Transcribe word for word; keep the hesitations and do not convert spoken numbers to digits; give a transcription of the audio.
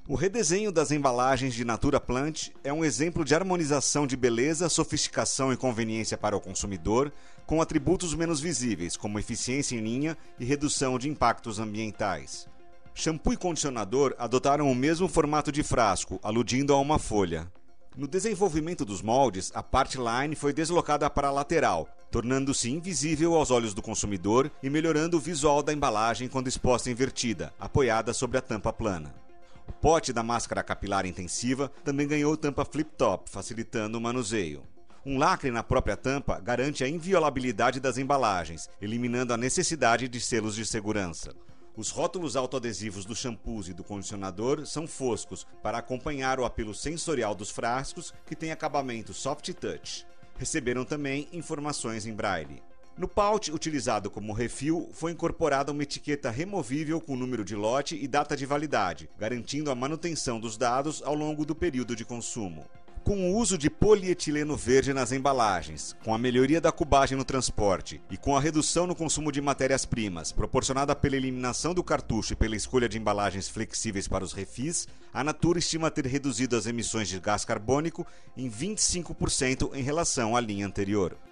O redesenho das embalagens de Natura Plant é um exemplo de harmonização de beleza, sofisticação e conveniência para o consumidor, com atributos menos visíveis, como eficiência em linha e redução de impactos ambientais. Shampoo e condicionador adotaram o mesmo formato de frasco, aludindo a uma folha. No desenvolvimento dos moldes, a parte line foi deslocada para a lateral, tornando-se invisível aos olhos do consumidor e melhorando o visual da embalagem quando exposta invertida, apoiada sobre a tampa plana. O pote da máscara capilar intensiva também ganhou tampa flip-top, facilitando o manuseio. Um lacre na própria tampa garante a inviolabilidade das embalagens, eliminando a necessidade de selos de segurança. Os rótulos autoadesivos dos shampoos e do condicionador são foscos para acompanhar o apelo sensorial dos frascos, que tem acabamento soft touch. Receberam também informações em braille. No pouch utilizado como refil, foi incorporada uma etiqueta removível com número de lote e data de validade, garantindo a manutenção dos dados ao longo do período de consumo. Com o uso de polietileno verde nas embalagens, com a melhoria da cubagem no transporte e com a redução no consumo de matérias-primas, proporcionada pela eliminação do cartucho e pela escolha de embalagens flexíveis para os refis, a Natura estima ter reduzido as emissões de gás carbônico em vinte e cinco por cento em relação à linha anterior.